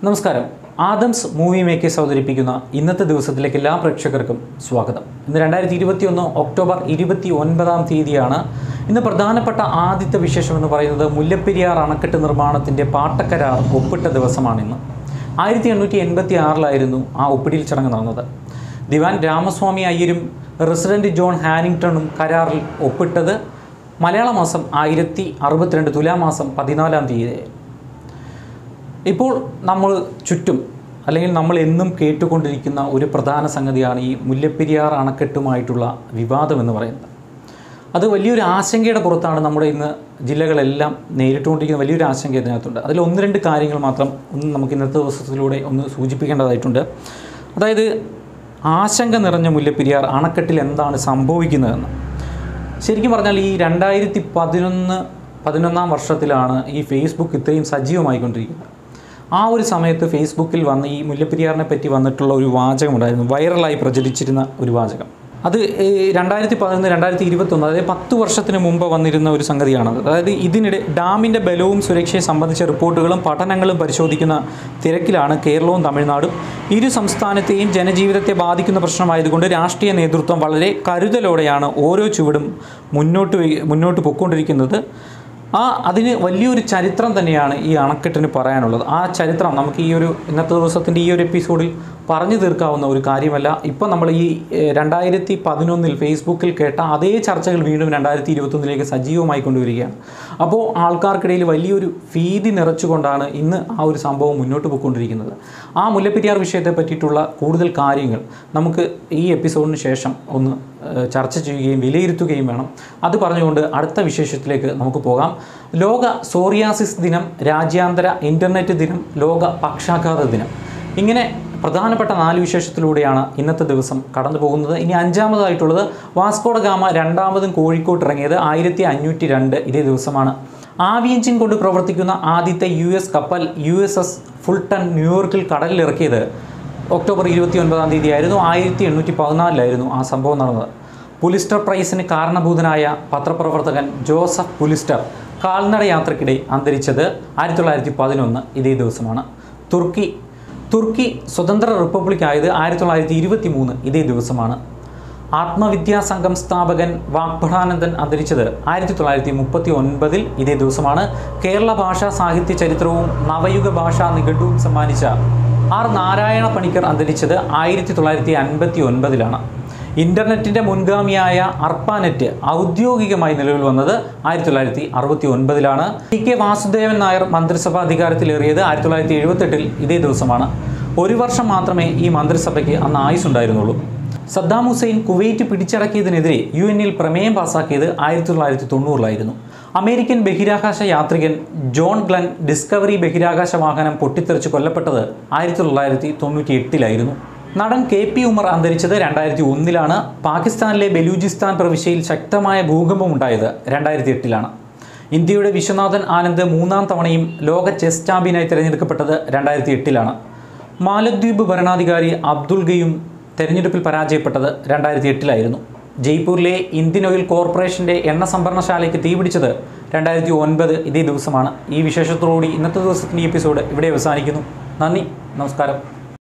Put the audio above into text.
നമസ്കാരം. Adams movie makers അവതരിപ്പിക്കുന്ന ഇന്നത്തെ ദിവസത്തിലേക്ക് എല്ലാ പ്രേക്ഷകർക്കും സ്വാഗതം. ഇന്ന് 2021 ഒക്ടോബർ 29 തീയതിയാണ്. ഇന്ന് പ്രധാനപ്പെട്ട ആദ്യത്തെ വിശേഷം എന്ന് പറയുന്നത് മുല്ലപ്പെരിയാർ അണക്കെട്ട് നിർമ്മാണത്തിൻ്റെ പാട്ടക്കരാർ ഒപ്പിട്ട ദിവസമാണിന്ന്. 1886 ആ ഒപ്പിടൽ ചടങ്ങ് നടന്നത്. ദിവാൻ രാമസ്വാമി അയ്യരും റെസിഡൻറ്റ് ജോൺ ഹാനിങ്ടണും കരാറിൽ ഒപ്പിട്ടത് മലയാള മാസം 1062 തുലാമാസം 14 തീയതി. ഇപ്പോൾ നമ്മൾ ചുറ്റും അല്ലെങ്കിൽ നമ്മൾ എന്നും കേട്ടുകൊണ്ടിരിക്കുന്ന ഒരു പ്രധാന സംഗതിയാണ് ഈ മുല്ലപ്പെരിയാർ അണക്കെട്ടുമായിട്ടുള്ള വിവാദം എന്ന് പറയുന്നത്. അത് വലിയൊരു ആശങ്കയുടെ പുറത്താണ് നമ്മുടെ ഇന്ന് ജില്ലകളെല്ലാം നേരിട്ടുകൊണ്ടിരിക്കുന്ന വലിയൊരു ആശങ്ക ഇതിനകത്തുണ്ട്. അതിൽ ഒന്ന് രണ്ട് കാര്യങ്ങൾ മാത്രം നമുക്ക് ഇന്നത്തെ ദിവസത്തിലൂടെ ഒന്ന് സൂചിപ്പിക്കേണ്ടതായിട്ടുണ്ട്. അതായത് ആശങ്ക നിറഞ്ഞ മുല്ലപ്പെരിയാർ അണക്കെട്ടിൽ എന്താണ് സംഭവിക്കുന്നതെന്ന്. ശരിക്കും പറഞ്ഞാൽ ഈ 2011 വർഷത്തിലാണ് ഈ ഫേസ്ബുക്ക് ഇത്രയും സജീവമായിക്കൊണ്ടിരിക്കുന്നത്. ആ ഒരു സമയത്ത് ഫേസ്ബുക്കിൽ വന്ന് ഈ മുല്ലപ്പെരിയാറിനെ പറ്റി വന്നിട്ടുള്ള ഒരു വാചകമുണ്ടായിരുന്നു, വൈറലായി പ്രചരിച്ചിരുന്ന ഒരു വാചകം. അത് 2011, 2021, അതായത് 10 വർഷത്തിന് മുമ്പ് വന്നിരുന്ന ഒരു സംഗതിയാണത്. അതായത് ഇതിനിടെ ഡാമിൻ്റെ ബലവും സുരക്ഷയെ സംബന്ധിച്ച റിപ്പോർട്ടുകളും പഠനങ്ങളും പരിശോധിക്കുന്ന തിരക്കിലാണ് കേരളവും തമിഴ്നാടും. ഇരു സംസ്ഥാനത്തെയും ജനജീവിതത്തെ ബാധിക്കുന്ന പ്രശ്നമായതുകൊണ്ട് രാഷ്ട്രീയ നേതൃത്വം വളരെ കരുതലോടെയാണ് ഓരോ ചുവടും മുന്നോട്ട് പൊയ്ക്കൊണ്ടിരിക്കുന്നത്. അതിന് വലിയൊരു ചരിത്രം തന്നെയാണ് ഈ അണക്കെട്ടിന് പറയാനുള്ളത്. ആ ചരിത്രം നമുക്ക് ഈ ഒരു ഇന്നത്തെ ദിവസത്തിൻ്റെ ഈ ഒരു എപ്പിസോഡിൽ പറഞ്ഞു തീർക്കാവുന്ന ഒരു കാര്യമല്ല. ഇപ്പോൾ നമ്മൾ ഈ 2011 ഫേസ്ബുക്കിൽ കേട്ട അതേ ചർച്ചകൾ വീണ്ടും 2021 സജീവമായി കൊണ്ടുവരികയാണ്. അപ്പോൾ ആൾക്കാർക്കിടയിൽ വലിയൊരു ഭീതി നിറച്ചുകൊണ്ടാണ് ഇന്ന് ആ ഒരു സംഭവം മുന്നോട്ട് പോയിക്കൊണ്ടിരിക്കുന്നത്. ആ മുല്ലപ്പെരിയാർ വിഷയത്തെ പറ്റിയിട്ടുള്ള കൂടുതൽ കാര്യങ്ങൾ നമുക്ക് ഈ എപ്പിസോഡിന് ശേഷം ഒന്ന് ചർച്ച ചെയ്യുകയും വിലയിരുത്തുകയും വേണം. അത് പറഞ്ഞുകൊണ്ട് അടുത്ത വിശേഷത്തിലേക്ക് നമുക്ക് പോകാം. ലോക സോറിയാസിസ് ദിനം, രാജ്യാന്തര ഇൻ്റർനെറ്റ് ദിനം, ലോക പക്ഷാഘാത ദിനം, ഇങ്ങനെ പ്രധാനപ്പെട്ട 4 വിശേഷത്തിലൂടെയാണ് ഇന്നത്തെ ദിവസം കടന്നു പോകുന്നത്. ഇനി 5ാമതായിട്ടുള്ളത് വാസ്കോ ഡ ഗാമ രണ്ടാമതും കോഴിക്കോട്ട് ഇറങ്ങിയത് 1502 ഇതേ ദിവസമാണ്. ആവി എഞ്ചിൻ കൊണ്ട് പ്രവർത്തിക്കുന്ന ആദ്യത്തെ US കപ്പൽ USS ഫുൾട്ടൺ ന്യൂയോർക്കിൽ കടലിലിറക്കിയത് ഒക്ടോബർ 29 തീയതിയായിരുന്നു. 1814 ആ സംഭവം നടന്നത്. പുലിസ്റ്റർ പ്രൈസിന് കാരണഭൂതനായ പത്രപ്രവർത്തകൻ ജോസഫ് പുലിസ്റ്റർ കാൽനട യാത്രക്കിടെ അന്തരിച്ചത് 1911 ഇതേ ദിവസമാണ്. തുർക്കി സ്വതന്ത്ര റിപ്പബ്ലിക് ആയത് 1923 ഇതേ ദിവസമാണ്. ആത്മവിദ്യാ സംഘം സ്ഥാപകൻ വാഗ്ഭടാനന്ദൻ അന്തരിച്ചത് 1939 ഇതേ ദിവസമാണ്. കേരള ഭാഷാ സാഹിത്യ ചരിത്രവും നവയുഗ ഭാഷാ നിഘണ്ടുവും സമ്മാനിച്ച ആർ നാരായണ പണിക്കർ അന്തരിച്ചത് 1959 ഇൻ്റർനെറ്റിൻ്റെ മുൻഗാമിയായ അർപ്പാനെറ്റ് ഔദ്യോഗികമായി നിലവിൽ വന്നത് 1969 TK വാസുദേവൻ നായർ മന്ത്രിസഭ അധികാരത്തിലേറിയത് 1978 ഇതേ ദിവസമാണ്. 1 വർഷം മാത്രമേ ഈ മന്ത്രിസഭയ്ക്ക് അന്ന് ആയുസ്സുണ്ടായിരുന്നുള്ളൂ. സദ്ദാം ഹുസൈൻ കുവൈറ്റ് പിടിച്ചടക്കിയതിനെതിരെ UN പ്രമേയം പാസാക്കിയത് 1990 അമേരിക്കൻ ബഹിരാകാശ യാത്രികൻ ജോൺ ഗ്ലൻ ഡിസ്കവറി ബഹിരാകാശ വാഹനം പൊട്ടിത്തെറിച്ച് കൊല്ലപ്പെട്ടത് 1998 നടൻ KP ഉമർ അന്തരിച്ചത് 2001 പാകിസ്ഥാനിലെ ബലൂചിസ്ഥാൻ പ്രവിശ്യയിൽ ശക്തമായ ഭൂകമ്പമുണ്ടായത് 2008 ഇന്ത്യയുടെ വിശ്വനാഥൻ ആനന്ദ് 3ാം തവണയും ലോക ചെസ് ചാമ്പ്യനായി തിരഞ്ഞെടുക്കപ്പെട്ടത് 2008 മാലദ്വീപ് ഭരണാധികാരി അബ്ദുൾ ഗയൂം തെരഞ്ഞെടുപ്പിൽ പരാജയപ്പെട്ടത് 2008 ജയ്പൂരിലെ ഇന്ത്യൻ ഓയിൽ കോർപ്പറേഷൻ്റെ എണ്ണ സംഭരണശാലയ്ക്ക് തീപിടിച്ചത് 2009 ഇതേ ദിവസമാണ്. ഈ വിശേഷത്തോടുകൂടി ഇന്നത്തെ ദിവസത്തിൻ്റെ എപ്പിസോഡ് ഇവിടെ അവസാനിക്കുന്നു. നന്ദി, നമസ്കാരം.